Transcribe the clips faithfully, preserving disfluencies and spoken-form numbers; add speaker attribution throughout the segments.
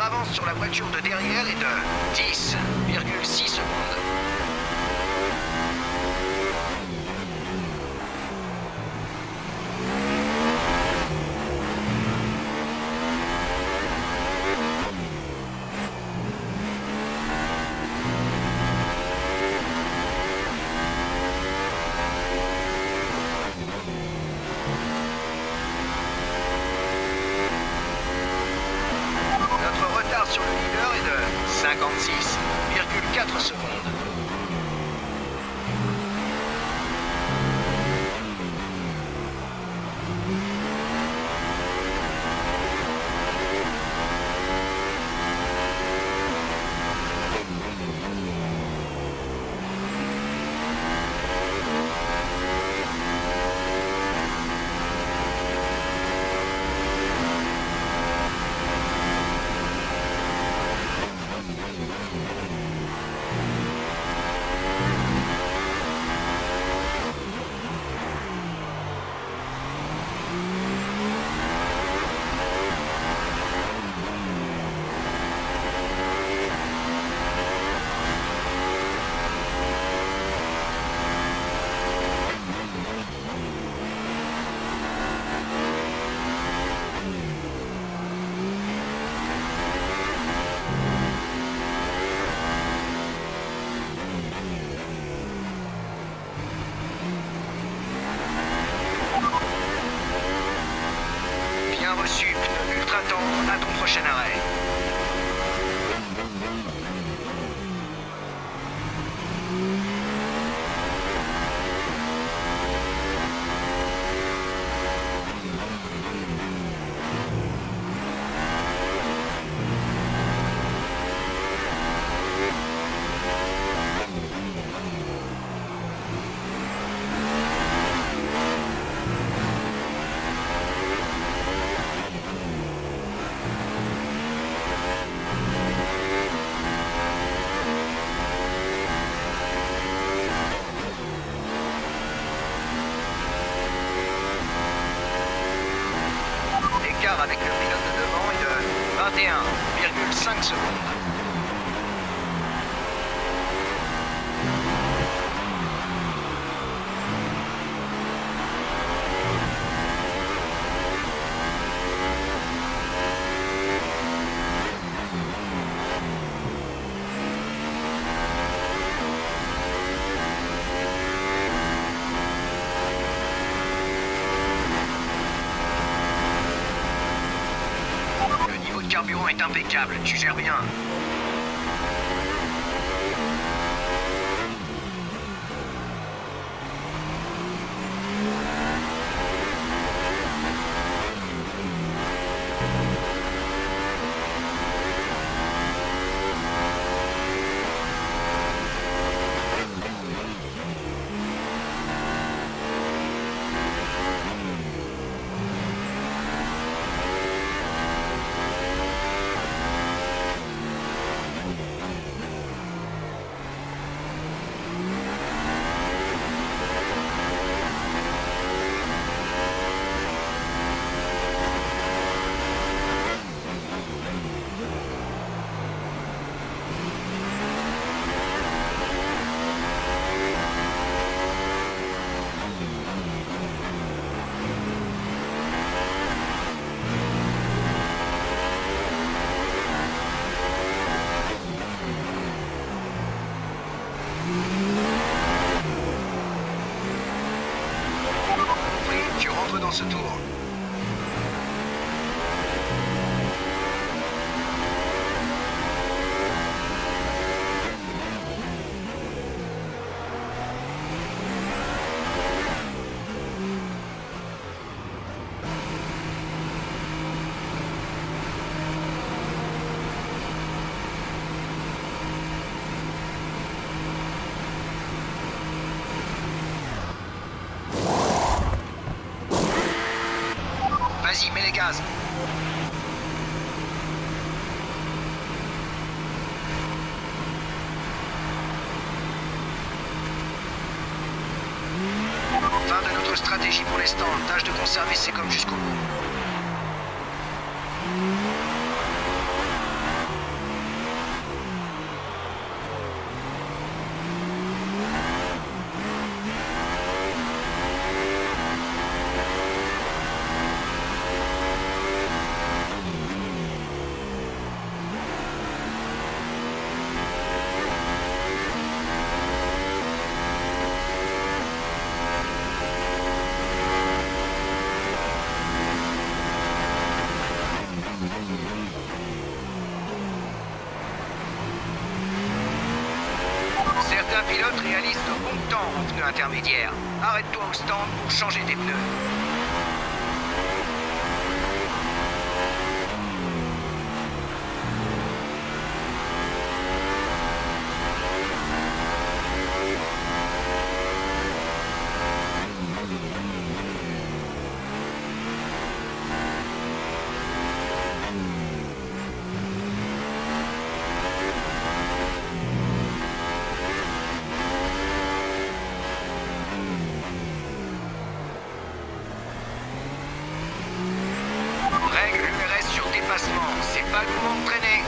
Speaker 1: avance sur la voiture de derrière est de dix virgule six secondes. Sur le leader est de cinquante-six virgule quatre secondes. Reçu, pneu ultra tendre à ton prochain arrêt. Avec le pilote de devant est de vingt et un virgule cinq secondes. Le carburant est impeccable, tu gères bien. Tu rentres dans ce tour. Vas-y, mets les gaz. Fin de notre stratégie pour l'instant. Tâche de conserver ces coms jusqu'au bout. Certains pilotes réalisent de bon temps en pneus intermédiaires. Arrête-toi au stand pour changer tes pneus. Règle l'U R S sur dépassement, c'est pas le moment de traîner.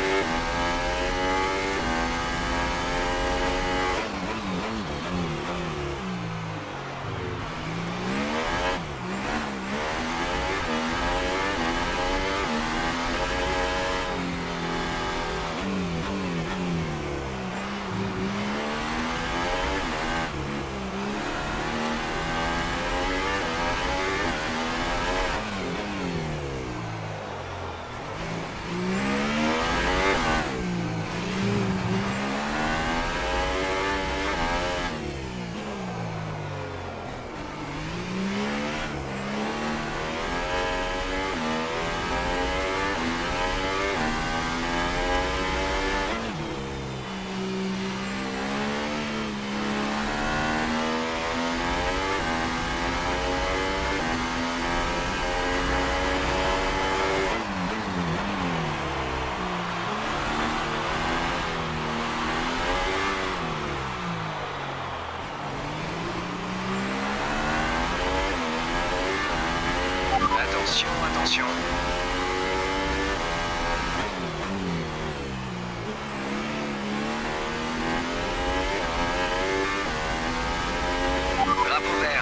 Speaker 1: Attention, attention. Drapeau vert.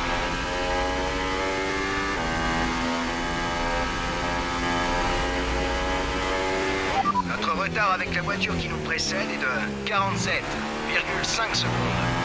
Speaker 1: Notre retard avec la voiture qui nous précède est de quarante-sept virgule cinq secondes.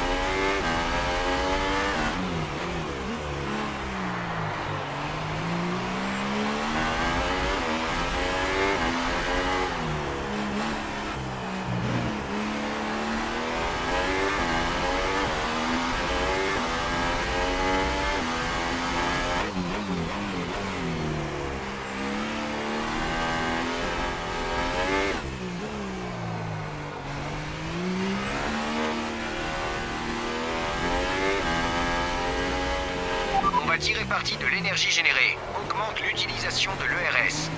Speaker 1: On va tirer parti de l'énergie générée. Augmente l'utilisation de l'E R S.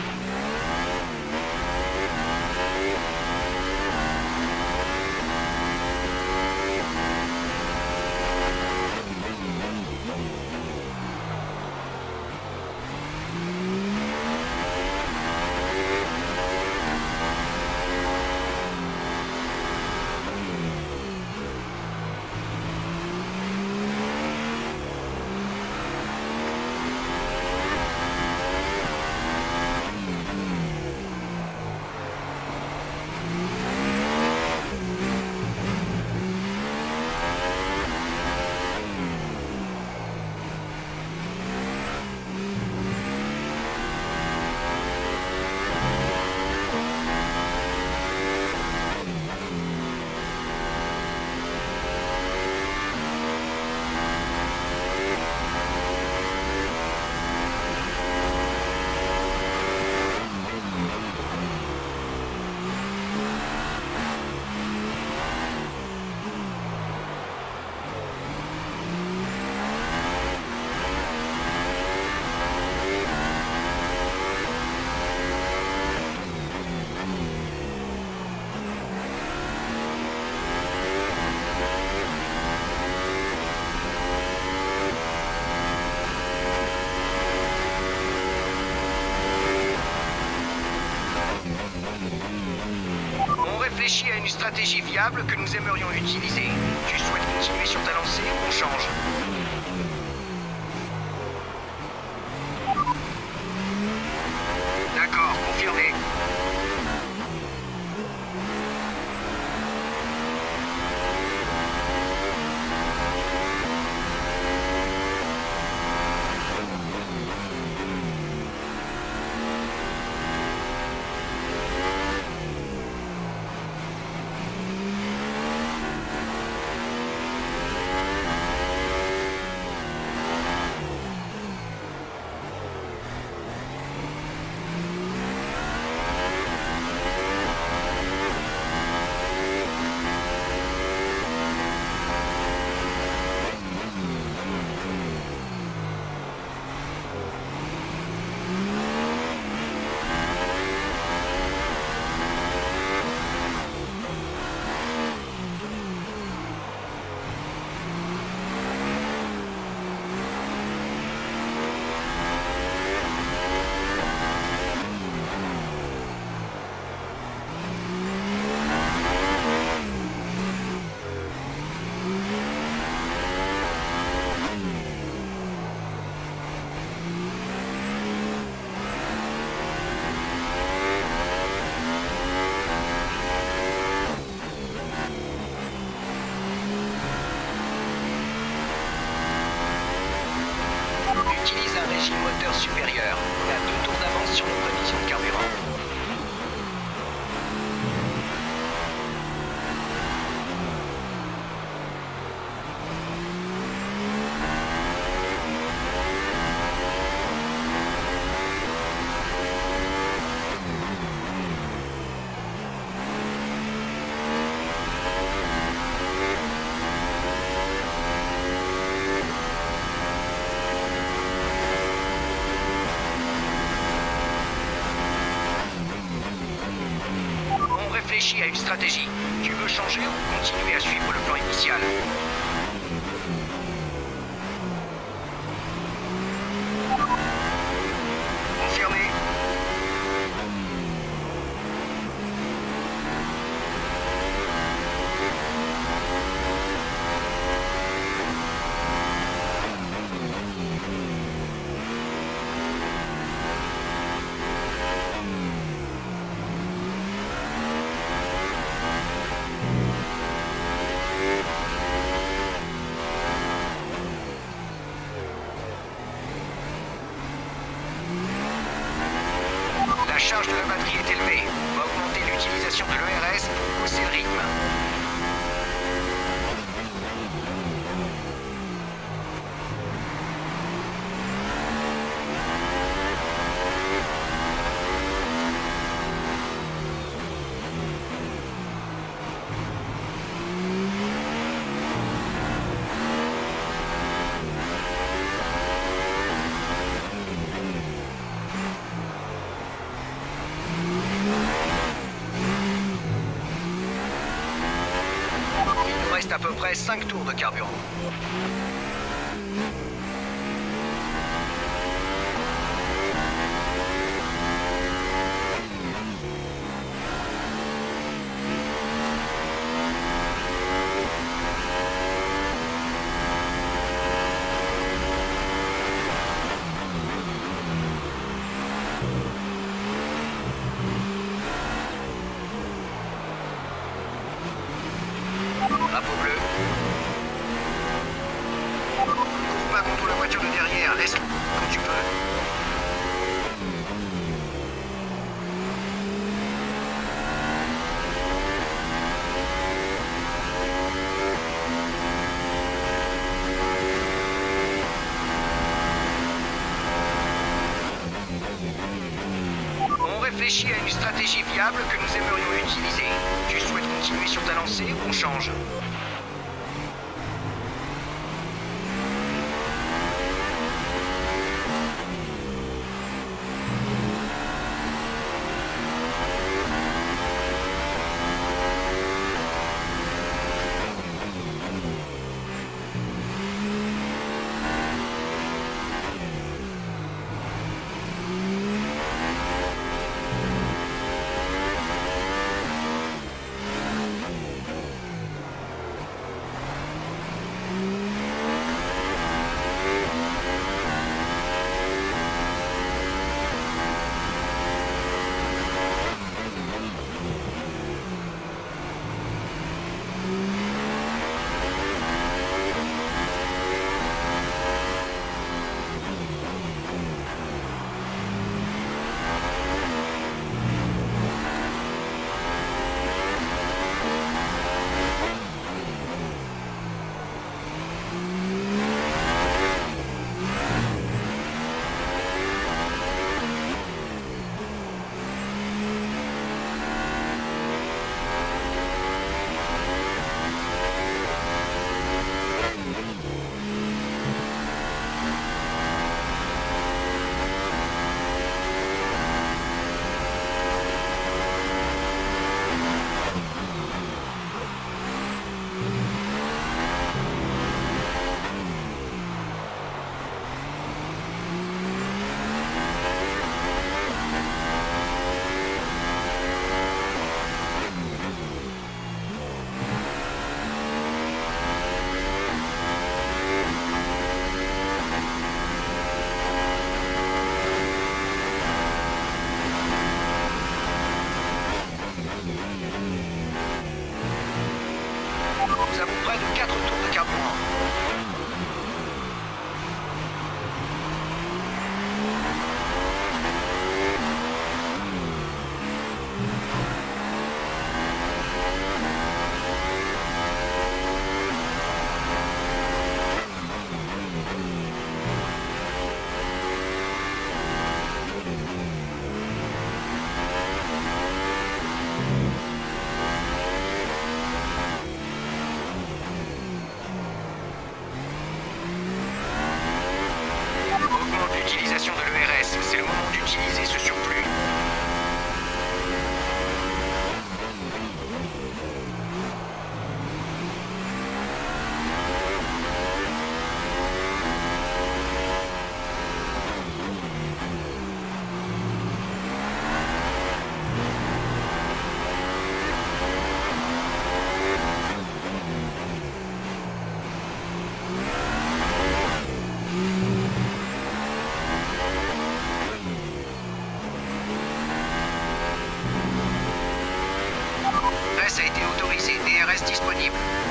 Speaker 1: On réfléchit à une stratégie viable que nous aimerions utiliser. Tu souhaites continuer sur ta lancée ou on change? D'accord, confirmé. utilise un régime moteur supérieur. On a deux tours d'avance sur nos prévisions de carburant. Réfléchis à une stratégie. Tu veux changer ou continuer à suivre le plan initial? Confirmé. La charge de la batterie est élevée. On va augmenter l'utilisation de l'E R S pour pousser le rythme. Il reste à peu près cinq tours de carburant. Drapeau bleu. Cours pas contre la voiture de derrière, laisse quand tu peux. On réfléchit à une stratégie viable que nous aimerions utiliser. Tu souhaites continuer sur ta lancée ou on change? l'utilisation de l'E R S. C'est le moment d'utiliser ce surplus. A été autorisé, D R S disponible.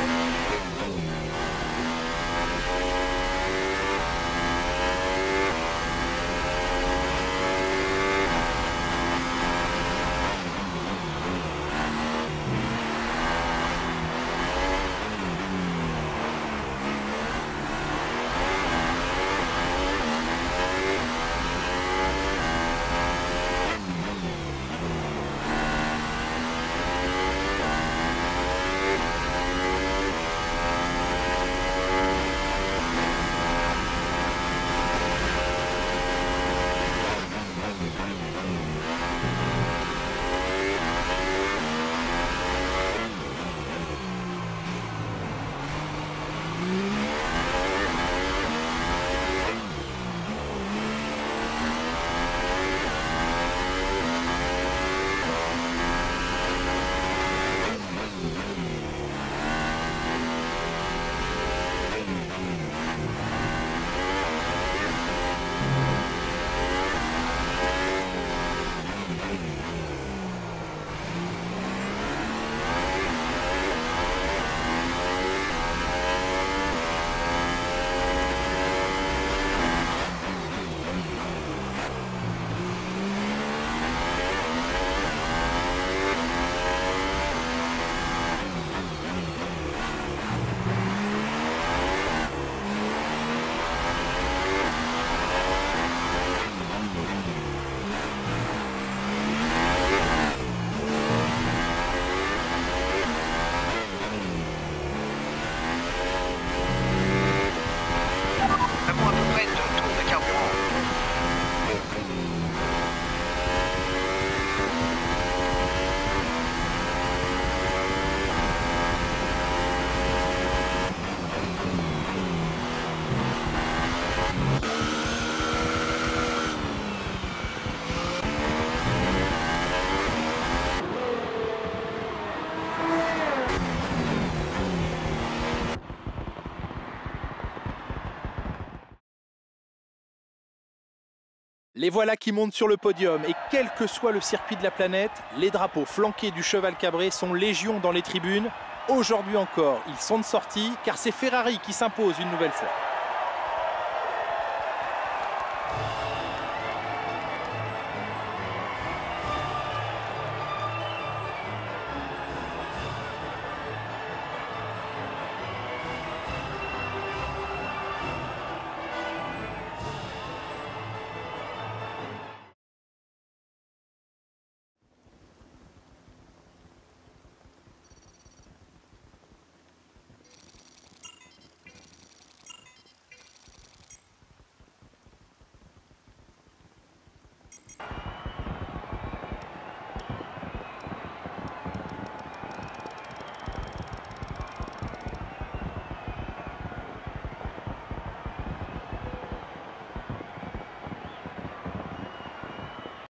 Speaker 2: Les voilà qui montent sur le podium et quel que soit le circuit de la planète, les drapeaux flanqués du cheval cabré sont légion dans les tribunes. Aujourd'hui encore, ils sont de sortie car c'est Ferrari qui s'impose une nouvelle fois.